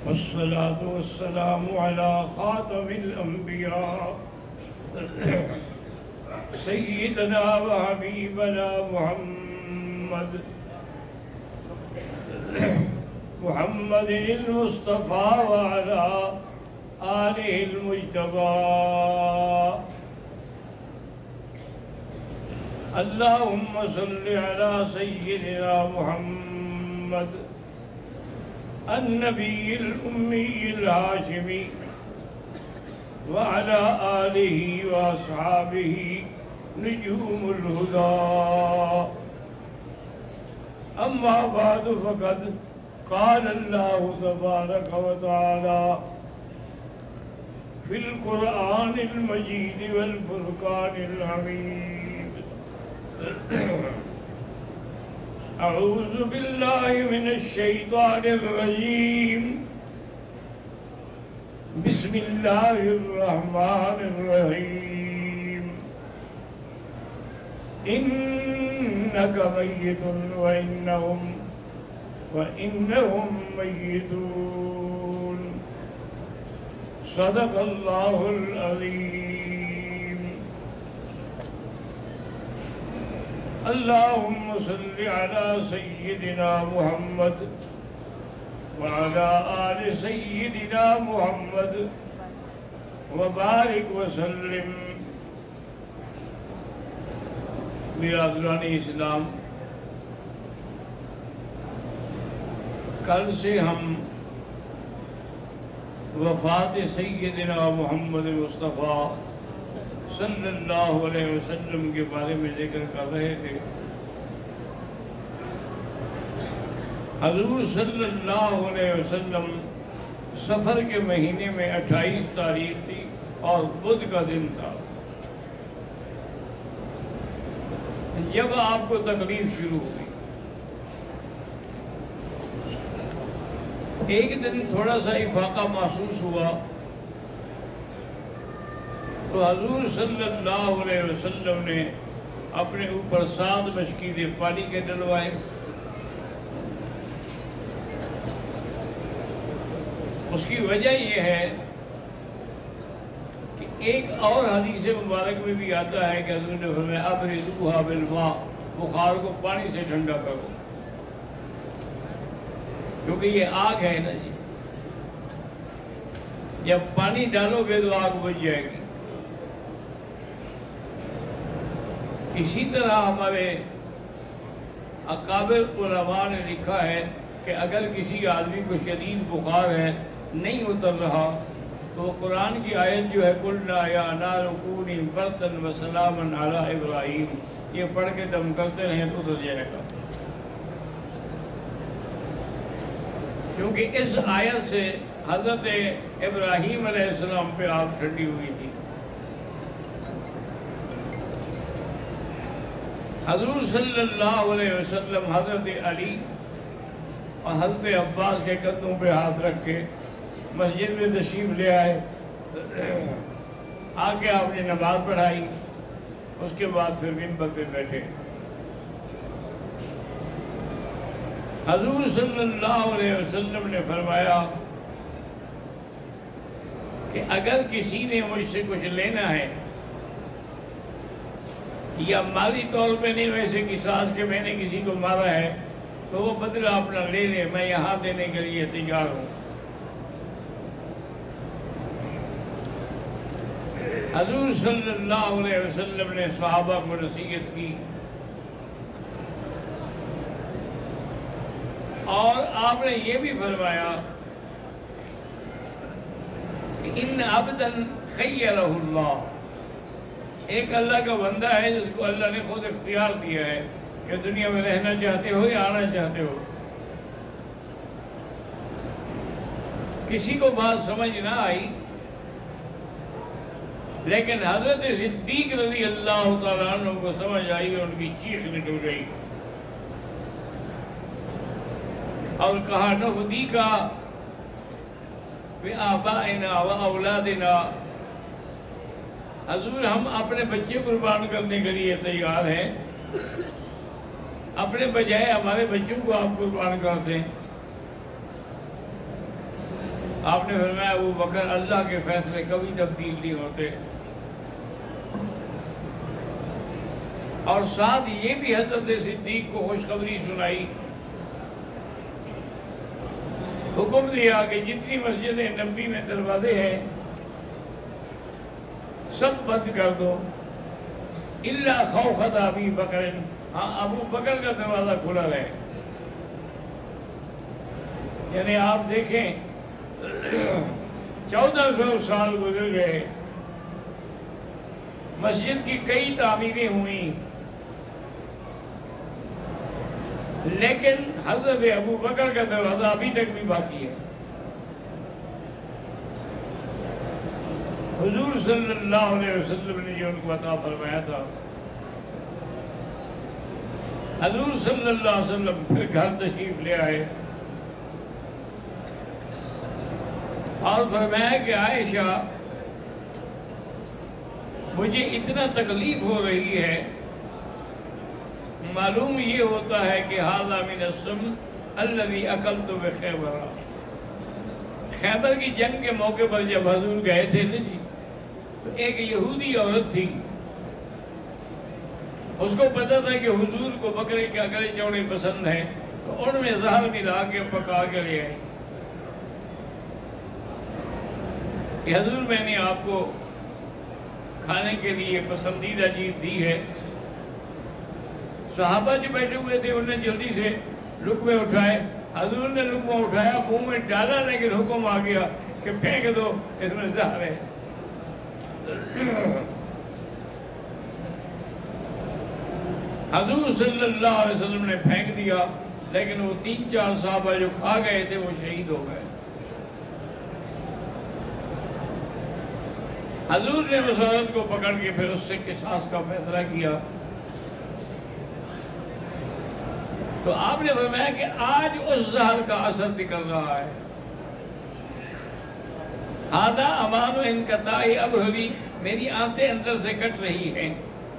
والصلاة والسلام على خاتم الأنبياء سيدنا وحبيبنا محمد المصطفى وعلى آله المجتبى. اللهم صل على سيدنا محمد النبي الأمي الهاشمي وعلى آله وأصحابه نجوم الهدى. أما بعد فقد قال الله تبارك وتعالى في القرآن المجيد والفرقان الحميد: أعوذ بالله من الشيطان الرجيم. بسم الله الرحمن الرحيم. إنك ميت وإنهم ميتون. صدق الله العظيم. اللهم صل على سيدنا محمد وعلى آل سيدنا محمد وبارك وسلم. برادران اسلام، کل سے ہم وفات سیدنا محمد مصطفیٰ صلی اللہ علیہ وسلم کے بارے میں ذکر کر رہے تھے. حضور صلی اللہ علیہ وسلم سفر کے مہینے میں 28 تاریخ تھی اور بدھ کا دن تھا. جب آپ کو تکلیف شروع ہوئی، ایک دن تھوڑا سا افاقہ محسوس ہوا تو حضور صلی اللہ علیہ وسلم نے اپنے اوپر 7 مشکیزیں پانی کے ڈلوائے. اس کی وجہ یہ ہے کہ ایک اور حدیث مبارک میں بھی آتا ہے کہ حضور نے فرمایا ابردوها بالماء، بخار کو پانی سے ٹھنڈا کرو، کیونکہ یہ آگ ہے نا جی، جب پانی ڈالو گے تو آگ بجھ جائے گی. اسی طرح ہمارے اکابر علماء نے لکھا ہے کہ اگر کسی آدمی کو شدید بخار ہے، نہیں اتر رہا، تو قرآن کی آیت جو ہے قُلْنَا يَا نَارُ كُونِي بَرْدًا وَسَلَامًا عَلَىٰ إِبْرَاهِيمَ، یہ پڑھ کے دم کرتے رہیں تو اتر جائے گا. کیونکہ اس آیت سے حضرت ابراہیم علیہ السلام پہ آگ ٹھنڈی ہوئی تھی. حضور صلی اللہ علیہ وسلم حضرت علی اور حضرت عباس کے قدموں پہ ہاتھ رکھ کے مسجد میں تشریف لے آئے. آگے آپ نے نماز پڑھائی، اس کے بعد پھر منبر پہ بیٹھے. حضور صلی اللہ علیہ وسلم نے فرمایا کہ اگر کسی نے مجھ سے کچھ لینا ہے، یا مالی طور پہ نہیں، ویسے قصاص کے میں نے کسی کو مارا ہے، تو وہ بدلہ اپنا لے لے، میں یہاں دینے کے لیے تیار ہوں. حضور صلی اللہ علیہ وسلم نے صحابہ کو نصیحت کی اور آپ نے یہ بھی فرمایا کہ ان عبدا خیرہ اللہ، ایک اللہ کا بندہ ہے جس کو اللہ نے خود اختیار دیا ہے کہ دنیا میں رہنا چاہتے ہو یا آنا چاہتے ہو. کسی کو بات سمجھ نہ آئی، لیکن حضرت صدیق رضی اللہ تعالیٰ عنہ کو سمجھ آئی اور ان کی چیخ نکل گئی اور کہا نفدیک بآبائنا و اولادنا، حضور ہم اپنے بچے قربان کرنے کے لیے تیار ہیں، اپنے بجائے ہمارے بچوں کو آپ قربان کر دیں. آپ نے فرمایا ابو بکر اللہ کے فیصلے کبھی تبدیل نہیں ہوتے، اور ساتھ یہ بھی حضرت صدیق کو خوشخبری سنائی، حکم دیا کہ جتنی مسجد نبوی میں دروازے ہیں سب بند کر دو، الا خوفت ابی بکر، ہاں ابو بکر کا دروازہ کھلا رہے۔ یعنی آپ دیکھیں 1400 سال گزر گئے، مسجد کی کئی تعمیریں ہوئیں، لیکن حضرت ابو بکر کا دروازہ ابھی تک بھی باقی ہے۔ حضور صلی اللہ علیہ وسلم نے جو ان کو عطا فرمایا تھا، حضور صلی اللہ علیہ وسلم پھر گھر تشریف لے آئے اور فرمایا کہ عائشہ مجھے اتنا تکلیف ہو رہی ہے، معلوم یہ ہوتا ہے کہ ھذا من السم الذی اکلت بخیبر، خیبر کی جنگ کے موقع پر جب حضور گئے تھے نا جی، تو ایک یہودی عورت تھی، اس کو پتا تھا کہ حضور کو بکرے کے گلے چوڑے پسند ہیں، تو ان میں زہر ملا کے پکا کے لے آئی کہ حضور میں نے آپ کو کھانے کے لیے پسندیدہ چیز دی ہے۔ صحابہ جو بیٹھے ہوئے تھے انہوں نے جلدی سے لقمے اٹھائے، حضور نے لقمہ اٹھایا منہ میں ڈالا، لیکن حکم آ گیا کہ پھینک دو، اس میں زہر ہے۔ حضور صلی اللہ علیہ وسلم نے پھینک دیا، لیکن وہ 3-4 صحابہ جو کھا گئے تھے وہ شہید ہو گئے۔ حضور نے اس عورت کو پکڑ کے پھر اس سے قصاص کا فیصلہ کیا۔ تو آپ نے فرمایا کہ آج اس زہر کا اثر نکل رہا ہے۔ ھذا امان انقطاع ابہری، میری آنتیں اندر سے کٹ رہی ہیں۔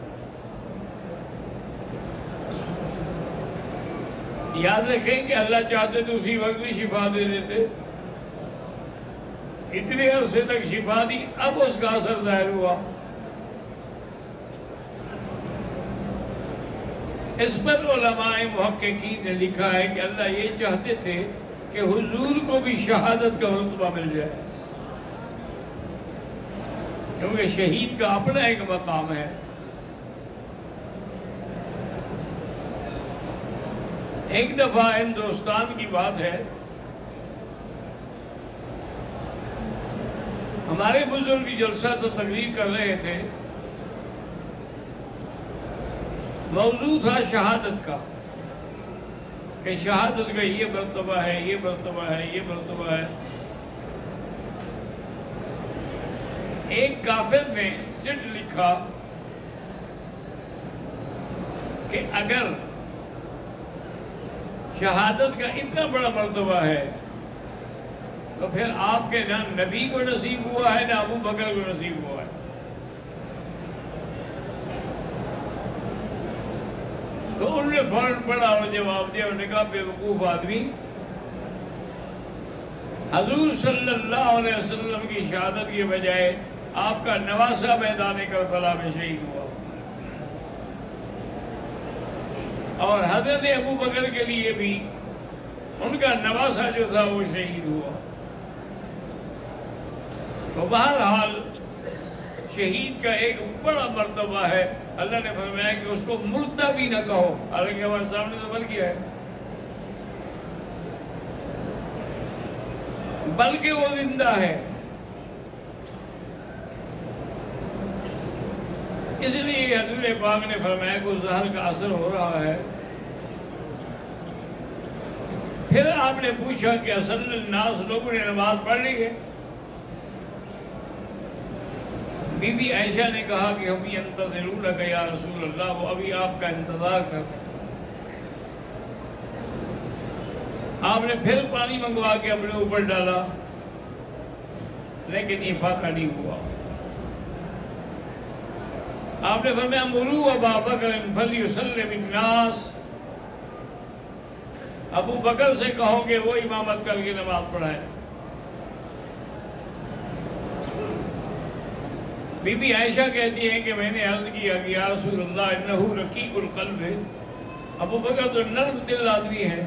یاد رکھیں کہ اللہ چاہتے تو اسی وقت بھی شفا دے دیتے، اتنے عرصے تک شفا دی، اب اس کا اثر ظاہر ہوا۔ اس پر علماء محققین نے لکھا ہے کہ اللہ یہ چاہتے تھے کہ حضور کو بھی شہادت کا رتبہ مل جائے، کیونکہ شہید کا اپنا ایک مقام ہے۔ ایک دفعہ ہندوستان کی بات ہے، ہمارے بزرگ جلسہ تو تقریر کر رہے تھے، موضوع تھا شہادت کا، کہ شہادت کا یہ مرتبہ ہے، یہ مرتبہ ہے، یہ مرتبہ ہے۔ ایک کافر نے چٹ لکھا کہ اگر شہادت کا اتنا بڑا مرتبہ ہے تو پھر آپ کے نہ نبی کو نصیب ہوا ہے نہ ابو بکر کو نصیب ہوا ہے۔ تو انہوں نے فوراً پڑھا اور جواب دیا، انہوں نے کہا بے وقوف آدمی، حضور صلی اللہ علیہ وسلم کی شہادت کے بجائے آپ کا نواسہ میدان کربلا میں شہید ہوا، اور حضرت ابو بکر کے لیے بھی ان کا نواسہ جو تھا وہ شہید ہوا۔ تو بہرحال شہید کا ایک بڑا مرتبہ ہے، اللہ نے فرمایا کہ اس کو مردہ بھی نہ کہو، حالانکہ ہمارے سامنے تو عمل کیا ہے، بلکہ وہ زندہ ہے۔ اس لیے حضور پاک نے فرمایا کہ زہر کا اثر ہو رہا ہے۔ پھر آپ نے پوچھا کہ اصل الناس، لوگوں نے نماز پڑھ لی ہے؟ بی بی عائشہ نے کہا کہ ہم ینتظرونک یا رسول اللہ، وہ ابھی آپ کا انتظار کر رہے ہیں۔ آپ نے پھر پانی منگوا کے اپنے اوپر ڈالا، لیکن افاقہ نہیں ہوا۔ آپ نے فرمایا مروا ابا بکر فلیصلی بالناس، ابو بکر سے کہو کہ وہ امامت کر کے نماز پڑھائے۔ بی بی عائشہ کہتی ہیں کہ میں نے عرض کیا کہ یا رسول اللہ انہو رقیق القلب ہے، ابو بکر تو نرم دل آدمی ہے،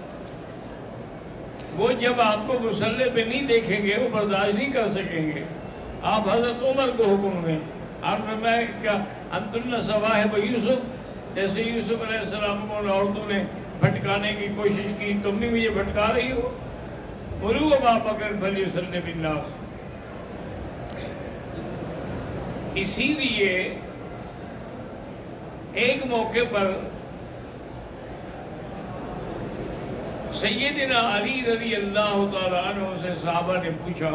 وہ جب آپ کو مصلی پہ نہیں دیکھیں گے وہ برداشت نہیں کر سکیں گے۔ آپ حضرت عمر کو حکم دیں، آپ فرمایا کیا انتن صواحب یوسف، جیسے یوسف علیہ السلام کو عورتوں نے بھٹکانے کی کوشش کی، تم بھی مجھے بھٹکا رہی ہو؟ مروا ابا بکر فلیصلی بالناس۔ اسی لیے ایک موقع پر سیدنا علی رضی اللہ تعالیٰ عنہ سے صحابہ نے پوچھا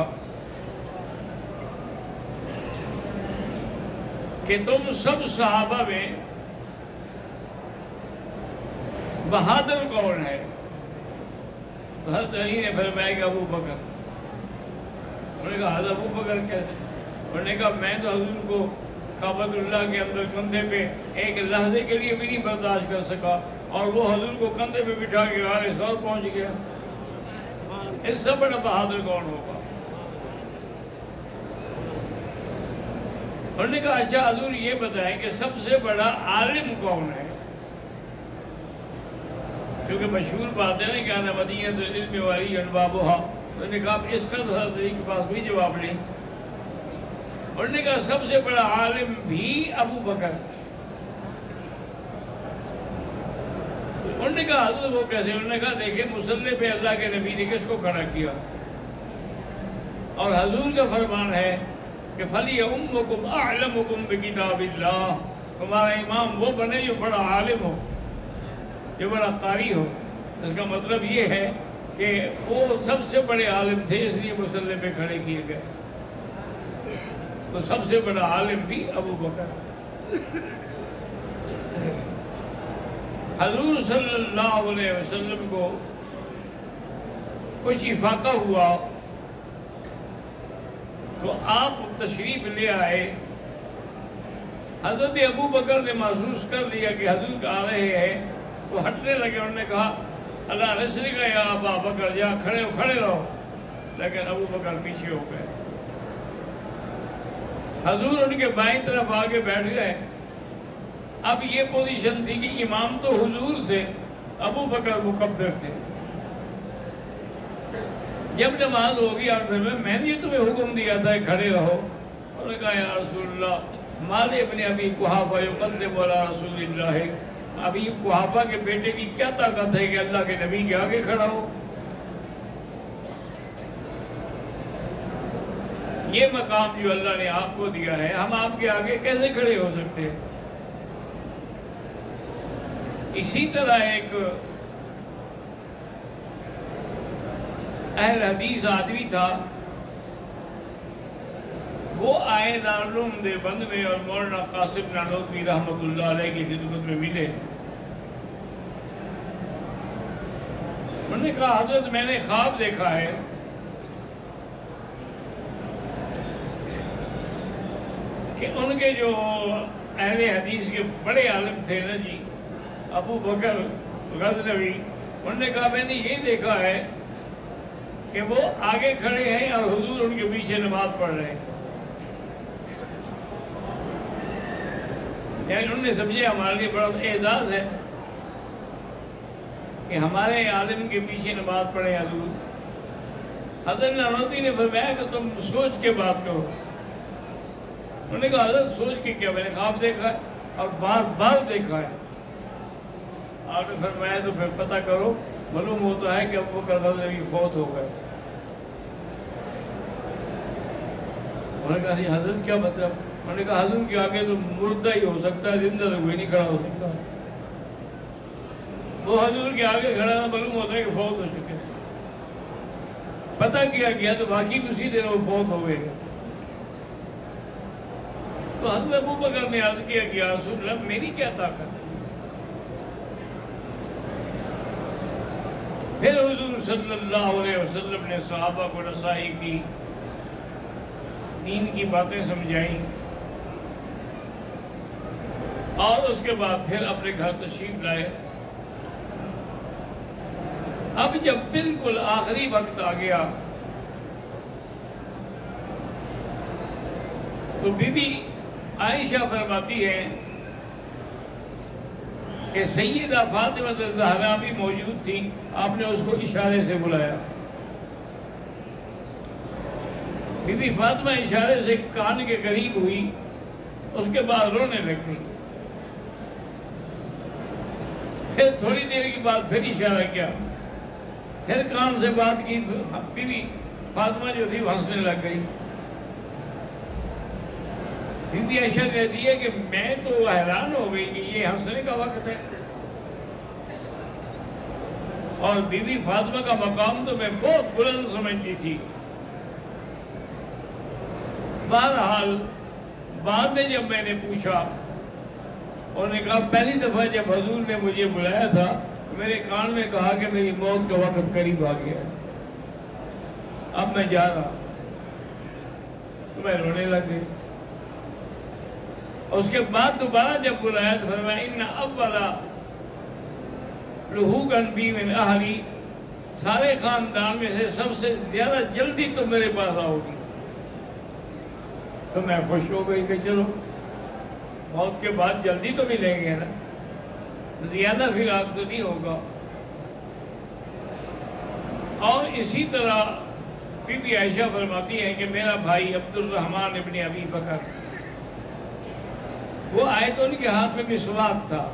کہ تم سب صحابہ میں بہادر کون ہے؟ حضرت علی نے فرمایا کہ ابو بکر۔ انہوں نے کہا حضرت ابو بکر کیسے؟ انہوں نے کہا میں تو حضور کو کعبۃ اللہ کے اندر کندھے پہ ایک لحظے کے لیے بھی نہیں برداشت کر سکا، اور وہ حضور کو کندھے پہ بٹھا کے غار ثور پہنچ گیا۔ اس سے بڑا بہادر کون ہوگا؟ انہوں نے کہا اچھا حضور یہ بتائیں کہ سب سے بڑا عالم کون ہے؟ کیونکہ مشہور بات ہے نا کہ انا مدینۃ العلم وعلی انبابھا۔ انہوں نے کہا اس کا تو حضرت علی کے پاس کوئی جواب نہیں۔ انہوں نے کہا سب سے بڑا عالم بھی ابو بکر۔ انہوں نے کہا حضرت وہ کیسے؟ انہوں نے کہا دیکھیں مصلی پہ اللہ کے نبی نے کس کو کھڑا کیا، اور حضور کا فرمان ہے کہ فَلْيَؤُمُّكُمْ أَعْلَمُكُمْ بِكِتَابِ اللَّهِ، تمہارا امام وہ بنے جو بڑا عالم ہو، جو بڑا قاری ہو۔ اس کا مطلب یہ ہے کہ وہ سب سے بڑے عالم تھے، اس لیے مصلی پہ کھڑے کیے گئے۔ تو سب سے بڑا عالم بھی ابو بکر۔ حضور صلی اللہ علیہ وسلم کو کچھ افاقہ ہوا تو آپ تشریف لے آئے۔ حضرت ابو بکر نے محسوس کر لیا کہ حضور آ رہے ہیں تو ہٹنے لگے۔ انہوں نے کہا اللہ رسول کا یا ابا بکر، جہاں کھڑے ہو کھڑے رہو، لیکن ابو بکر پیچھے ہو گئے۔ حضور ان کے بائیں طرف آگے بیٹھ گئے۔ اب یہ پوزیشن تھی کہ امام تو حضور تھے، ابو بکر مکبر تھے۔ جب نماز ہوگی آپ میں نے تمہیں حکم دیا تھا کھڑے رہو، انہوں نے کہا یا رسول اللہ مال ابن ابی قحافہ یقدم علی رسول اللہ، ابی قحافہ کے بیٹے کی کیا طاقت ہے کہ اللہ کے نبی کے آگے کھڑا ہو؟ یہ مقام جو اللہ نے آپ کو دیا ہے، ہم آپ کے آگے کیسے کھڑے ہو سکتے ہیں؟ اسی طرح ایک اہل حدیث آدمی تھا، وہ آئے دارالعلوم دیوبند میں اور مولانا قاسم نانوتوی رحمۃ اللہ علیہ کی خدمت میں ملے۔ انہوں نے کہا حضرت میں نے خواب دیکھا ہے کہ ان کے جو اہل حدیث کے بڑے عالم تھے نا جی، ابو بکر غزنوی، انہوں نے کہا میں نے یہ دیکھا ہے کہ وہ آگے کھڑے ہیں اور حضور ان کے پیچھے نماز پڑھ رہے ہیں۔ یعنی انہوں نے سمجھے ہمارے لیے بڑا اعزاز ہے کہ ہمارے عالم کے پیچھے نماز پڑھے حضور۔ حضرت نانوتوی نے فرمایا کہ تم سوچ کے بات کرو۔ انہوں نے کہا حضرت سوچ کے کیا؟ میں نے خواب دیکھا ہے اور بار بار دیکھا ہے۔ آپ نے فرمایا تو پھر پتہ کرو، معلوم ہوتا ہے کہ ابو بکر غزنوی فوت ہو گئے۔ انہوں نے کہا جی حضرت کیا مطلب؟ انہوں نے کہا حضور کے آگے تو مردہ ہی ہو سکتا ہے، زندہ تو کوئی نہیں کھڑا ہو سکتا۔ وہ حضور کے آگے کھڑا ہے، معلوم ہوتا ہے کہ فوت ہو چکے۔ پتہ کیا گیا تو باقی اسی دن وہ فوت ہو گئے۔ تو حضرت ابو بکر نے عرض کیا کہ یا رسول اللہ میری کیا طاقت ہے؟ پھر حضور صلی اللہ علیہ وسلم نے صحابہ کو نصائی کی، دین کی باتیں سمجھائیں، اور اس کے بعد پھر اپنے گھر تشریف لائے۔ اب جب بالکل آخری وقت آ گیا تو بی بی عائشہ فرماتی ہے کہ سیدہ فاطمہ الزہرا بھی موجود تھی، آپ نے اس کو اشارے سے بلایا، بی بی فاطمہ اشارے سے کان کے قریب ہوئی، اس کے بعد رونے لگی، پھر تھوڑی دیر کے بعد پھر اشارہ کیا، پھر کان سے بات کی، بی بی فاطمہ جو تھی وہ ہنسنے لگ گئی۔ بی بی عائشہ کہتی ہے کہ میں تو حیران ہو گئی کہ یہ ہنسنے کا وقت ہے، اور بی بی فاطمہ کا مقام تو میں بہت بلند سمجھتی تھی۔ بہرحال بعد میں جب میں نے پوچھا، انہوں نے کہا پہلی دفعہ جب حضور نے مجھے بلایا تھا میرے کان میں کہا کہ میری موت کا وقت قریب آ گیا ہے، اب میں جا رہا، تو میں رونے لگ گئی۔ اس کے بعد دوبارہ جب بلایا تو فرمایا ان اولا لحوقاً بی من اہلی، سارے خاندان میں سے سب سے زیادہ جلدی تو میرے پاس آؤ گی۔ تو میں خوش ہو گئی کہ چلو موت کے بعد جلدی تو ملیں گے نا، زیادہ فراق تو نہیں ہوگا۔ اور اسی طرح بی بی عائشہ فرماتی ہے کہ میرا بھائی عبد الرحمن ابن ابی بکر، وہ آئے تو ان کے ہاتھ میں مسواک تھا،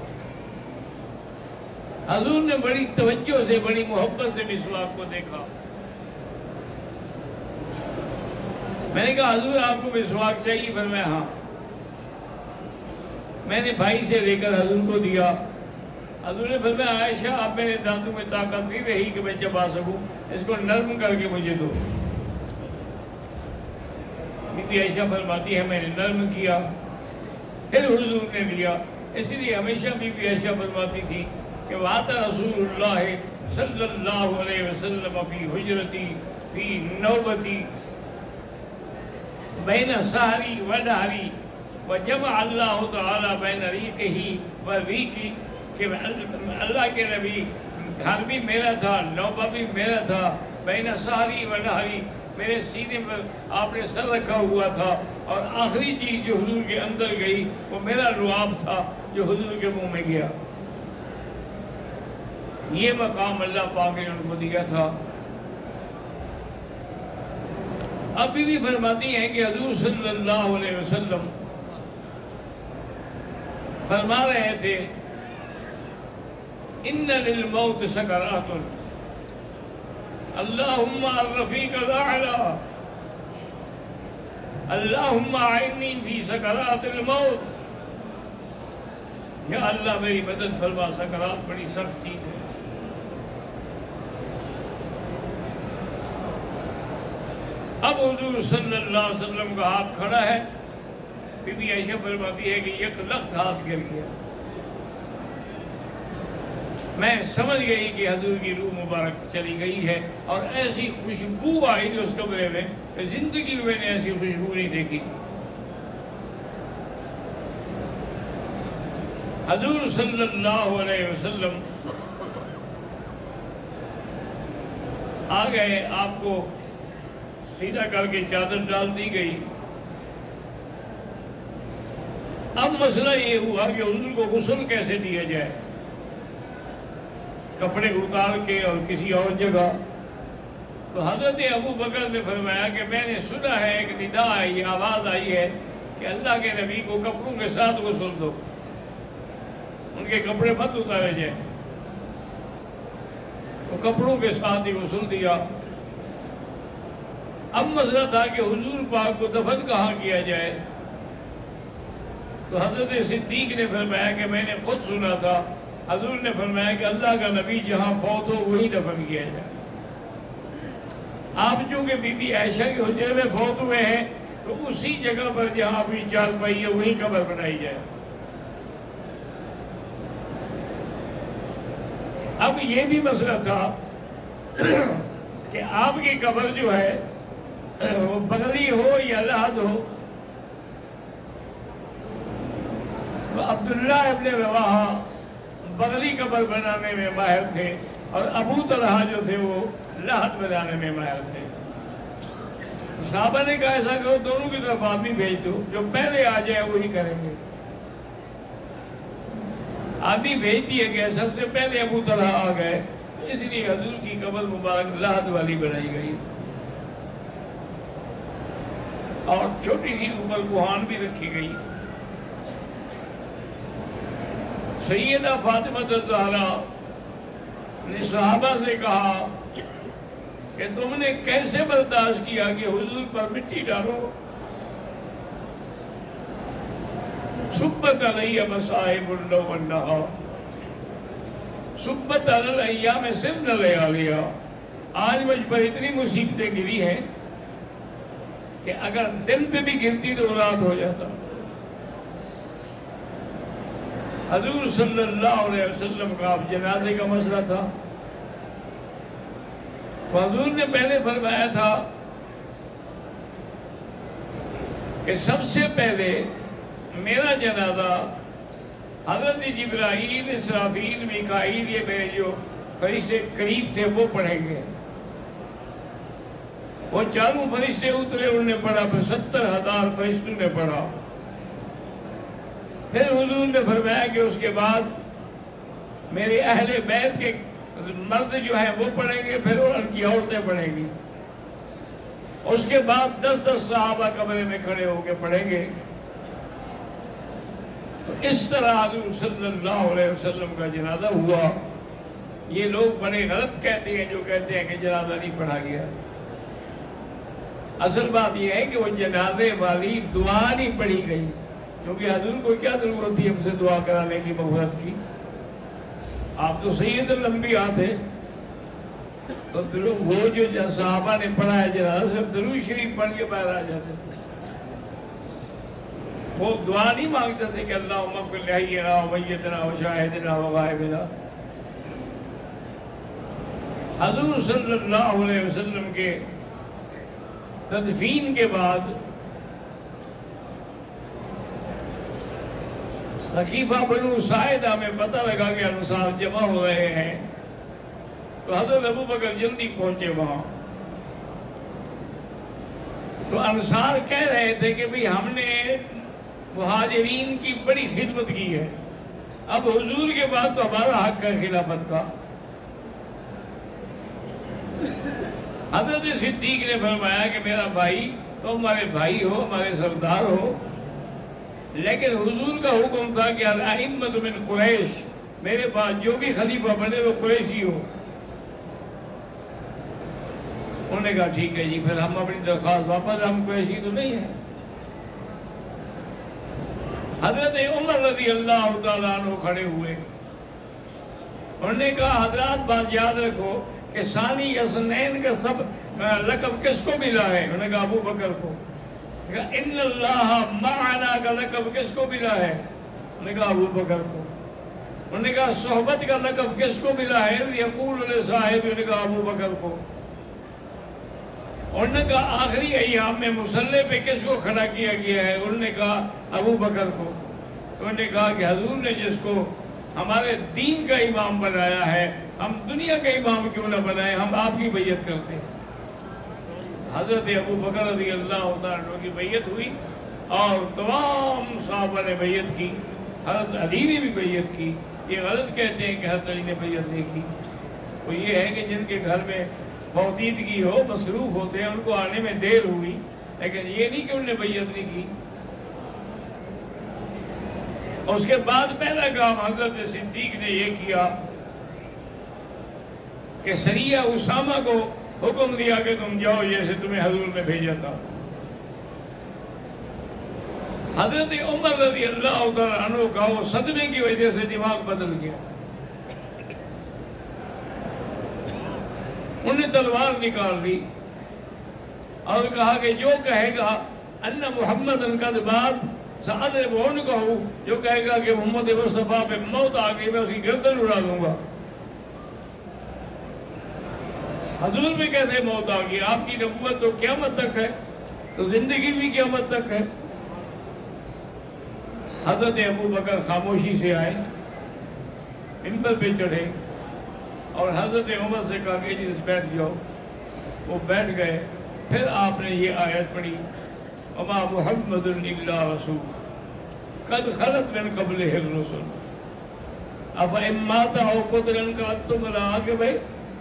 حضور نے بڑی توجہ سے بڑی محبت سے مسواک کو دیکھا۔ میں نے کہا حضور آپ کو مسواک چاہیے؟ فرمایا ہاں۔ میں نے بھائی سے لے کر حضور کو دیا، حضور نے فرمایا عائشہ اب میرے دانتوں میں طاقت نہیں رہی کہ میں چبا سکوں، اس کو نرم کر کے مجھے دو۔ بی بی عائشہ فرماتی ہے میں نے نرم کیا، پھر حضور نے لیا۔ اس لیے ہمیشہ بی بی عائشہ فرماتی تھی کہ وَعَدَ رسول اللہ صلی اللہ علیہ وسلم فی حجرتی فی نوبتی بین سحری و نہری وجمع اللہ تعالی بین ریقہی و ریقی، کہ اللہ کے نبی گھر بھی میرا تھا، نوبہ بھی میرا تھا، بین سحری و نہری، میرے سینے پر آپ نے سر رکھا ہوا تھا، اور آخری چیز جو حضور کے اندر گئی وہ میرا لعاب تھا جو حضور کے منہ میں گیا۔ یہ مقام اللہ پاک نے ان کو دیا تھا۔ ابھی بھی فرماتی ہیں کہ حضور صلی اللہ علیہ وسلم فرما رہے تھے ان للموت سکرات اللہم الرفیق الاعلی اللہم اعنی فی سکرات الموت، یا اللہ میری مدد فرما، سکرات بڑی سخت چیز ہے۔ اب حضور صلی اللہ علیہ وسلم کا ہاتھ کھڑا ہے، بی بی عائشہ فرماتی ہے کہ یک لخت ہاتھ گر گیا، میں سمجھ گئی کہ حضور کی روح مبارک چلی گئی ہے، اور ایسی خوشبو آئی اس کمرے میں کہ زندگی میں نے ایسی خوشبو نہیں دیکھی تھی۔ حضور صلی اللہ علیہ وسلم آ گئے، آپ کو سیدھا کر کے چادر ڈال دی گئی۔ اب مسئلہ یہ ہوا کہ حضور کو غسل کیسے دیا جائے، کپڑے اتار کے اور کسی اور جگہ۔ تو حضرت ابو بکر نے فرمایا کہ میں نے سنا ہے، ایک ندا آئی، آواز آئی ہے کہ اللہ کے نبی کو کپڑوں کے ساتھ غسل دو، ان کے کپڑے مت اتارے جائیں۔ تو کپڑوں کے ساتھ ہی غسل دیا۔ اب مسئلہ تھا کہ حضور پاک کو دفن کہاں کیا جائے۔ تو حضرت صدیق نے فرمایا کہ میں نے خود سنا تھا، حضور نے فرمایا کہ اللہ کا نبی جہاں فوت ہو وہی دفن کیا جائے۔ آپ چونکہ بی بی عائشہ کے حجرے میں فوت ہوئے ہیں تو اسی جگہ پر جہاں اپنی چارپائی ہے وہی قبر بنائی جائے۔ اب یہ بھی مسئلہ تھا کہ آپ کی قبر جو ہے وہ بغلی ہو یا لحد ہو۔ تو عبداللہ ابن رواحہ بغلی قبر بنانے میں ماہر تھے، اور ابو طلحہ جو تھے وہ لحد بنانے میں ماہر تھے۔ صحابہ نے کہا ایسا کرو دونوں کی طرف آدمی بھیج دو، جو پہلے آ جائے وہی کریں گے۔ آدمی بھیج دیے گئے، سب سے پہلے ابو طلحہ آ گئے، اس لیے حضور کی قبر مبارک لحد والی بنائی گئی اور چھوٹی سی اوپر کوہان بھی رکھی گئی۔ سیدہ فاطمہ الزہرا نے صحابہ سے کہا کہ تم نے کیسے برداشت کیا کہ حضور پر مٹی ڈالو؟ سبت علیہ مصائب اللو والنہار، سبت علی الایام سن لیالیا، آج مجھ پر اتنی مصیبتیں گری ہیں کہ اگر دن پہ بھی گرتی تو رات ہو جاتا۔ حضور صلی اللہ علیہ وسلم کا جنازے کا مسئلہ تھا، حضور نے پہلے فرمایا تھا کہ سب سے پہلے میرا جنازہ حضرت جبرائیل، اسرافیل، میکائیل، یہ میرے جو فرشتے قریب تھے وہ پڑھیں گے۔ وہ چاروں فرشتے اترے، انہوں نے پڑھا، پھر 70,000 فرشتوں نے پڑھا۔ پھر حضور نے فرمایا کہ اس کے بعد میرے اہل بیت کے مرد جو ہیں وہ پڑھیں گے، پھر ان کی عورتیں پڑھیں گی۔ اس کے بعد 10 صحابہ کمرے میں کھڑے ہو کے پڑھیں گے۔ تو اس طرح حضور صلی اللہ علیہ وسلم کا جنازہ ہوا۔ یہ لوگ بڑے غلط کہتے ہیں جو کہتے ہیں کہ جنازہ نہیں پڑھا گیا۔ اصل بات یہ ہے کہ وہ جنازے والی دعا نہیں پڑھی گئی، کیونکہ حضور کو کیا ضرورت تھی ہم سے دعا کرانے کی، مغفرت کی؟ آپ تو سید الانبیاء تھے، تو وہ جو صحابہ نے پڑھا ہے جنازہ، صرف درود شریف پڑھ کے باہر آ جاتے تھے۔ وہ دعا نہیں مانگتے تھے کہ اللہم اغفر لحینا و میتنا و شاہدنا و غائبنا۔ حضور صلی اللہ علیہ وسلم کے تدفین کے بعد ثقیفہ بنو ساعدہ میں پتہ لگا کہ انصار جمع ہو رہے ہیں، تو حضرت ابو بکر جلدی پہنچے وہاں۔ تو انصار کہہ رہے تھے کہ بھئی ہم نے مہاجرین کی بڑی خدمت کی ہے، اب حضور کے بعد تو ہمارا حق ہے خلافت کا۔ حضرت صدیق نے فرمایا کہ میرا بھائی، تم ہمارے بھائی ہو، ہمارے سردار ہو، لیکن حضور کا حکم تھا کہ الائمۃ من قریش، میرے پاس جو بھی خلیفہ بنے وہ قریشی ہو۔ انہوں نے کہا ٹھیک ہے جی، پھر ہم اپنی درخواست واپس، ہم قریشی تو نہیں ہیں۔ حضرت عمر رضی اللہ تعالیٰ عنہ کھڑے ہوئے، انہوں نے کہا حضرات بات یاد رکھو کہ ثانی اثنین کا سب لقب کس کو ملا ہے؟ انہوں نے کہا ابو بکر کو۔ ان اللہ معنا کا لقب کس کو ملا ہے؟ انہوں نے کہا ابو بکر کو۔ انہوں نے کہا صحبت کا لقب کس کو ملا ہے؟ یقول لصاحب، انہوں نے کہا ابو بکر کو۔ انہوں نے کہا آخری ایام میں مصلی پہ کس کو کھڑا کیا گیا ہے؟ انہوں نے کہا ابو بکر کو۔ انہوں نے کہا کہ حضور نے جس کو ہمارے دین کا امام بنایا ہے، ہم دنیا کا امام کیوں نہ بنائے، ہم آپ کی بیعت کرتے ہیں۔ حضرت ابو بکر رضی اللہ عنہ کی بیعت ہوئی اور تمام صحابہ نے بیعت کی، حضرت علی نے بھی بیعت کی۔ یہ غلط کہتے ہیں کہ حضرت علی نے بیعت نہیں کی۔ وہ یہ ہے کہ جن کے گھر میں فوتیدگی ہو، مصروف ہوتے ہیں، ان کو آنے میں دیر ہوئی، لیکن یہ نہیں کہ انہوں نے بیعت نہیں کی۔ اس کے بعد پہلا کام حضرت صدیق نے یہ کیا کہ سریہ اسامہ کو حکم دیا کہ تم جاؤ جیسے تمہیں حضور نے بھیجا تھا۔ حضرت عمر رضی اللہ تعالیٰ عنہ کا وہ صدمے کی وجہ سے دماغ بدل گیا، انہوں نے تلوار نکال لی اور کہا کہ جو کہے گا ان محمد قد سأضربہ، کہوں جو کہے گا کہ محمد مصطفیٰ پہ موت آ گئی میں اس کی گردن اڑا دوں گا۔ حضور میں کیسے موت آ گئی؟ آپ کی نبوت تو قیامت تک ہے، تو زندگی بھی قیامت تک ہے۔ حضرت ابو بکر خاموشی سے آئے، منبر پہ چڑھے اور حضرت عمر سے کہا کہ جی بیٹھ جاؤ۔ وہ بیٹھ گئے پھر آپ نے یہ آیت پڑھی وما محمد الا رسول قد خلت من قبلہ الرسل افإن مات او قتل انقلبتم على عقبیکم.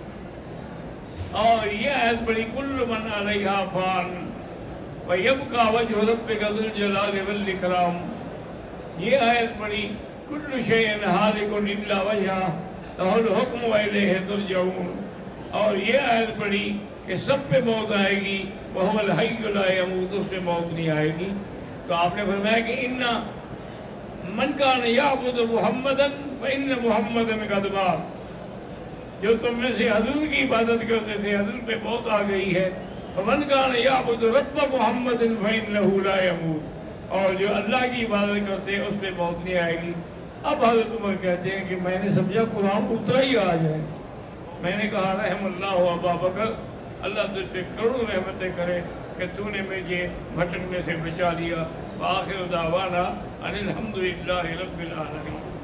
اور یہ آیت پڑھی کل من علیہا فان ویبقى وجہ ربک ذو الجلال والاکرام. یہ آیت پڑھی کل شیء ہالک الا وجہہ لہ الحکم والیہ ترجعون. اور یہ آیت پڑھی کہ سب پہ موت آئے گی وہو الحی لا یموت، اس پہ موت نہیں آئے گی. تو آپ نے فرمایا کہ ان من کان یعبد محمدا فإن محمدا قد مات. جو تم میں سے حضور کی عبادت کرتے تھے حضور پہ موت آ گئی ہے. فمن کان یعبد رب محمد فإنہ لا یموت. اور جو اللہ کی عبادت کرتے ہیں اس پہ موت نہیں آئے گی. اب حضرت عمر کہتے ہیں کہ میں نے سمجھا قرآن اترا ہی آ جائے. میں نے کہا رحم اللہ ابا بکر، اللہ تجھ پہ کروڑوں رحمتیں کرے کہ تو نے مجھے بھٹن میں سے بچا لیا. وآخر دعوانا ان الحمدللہ رب العالمین.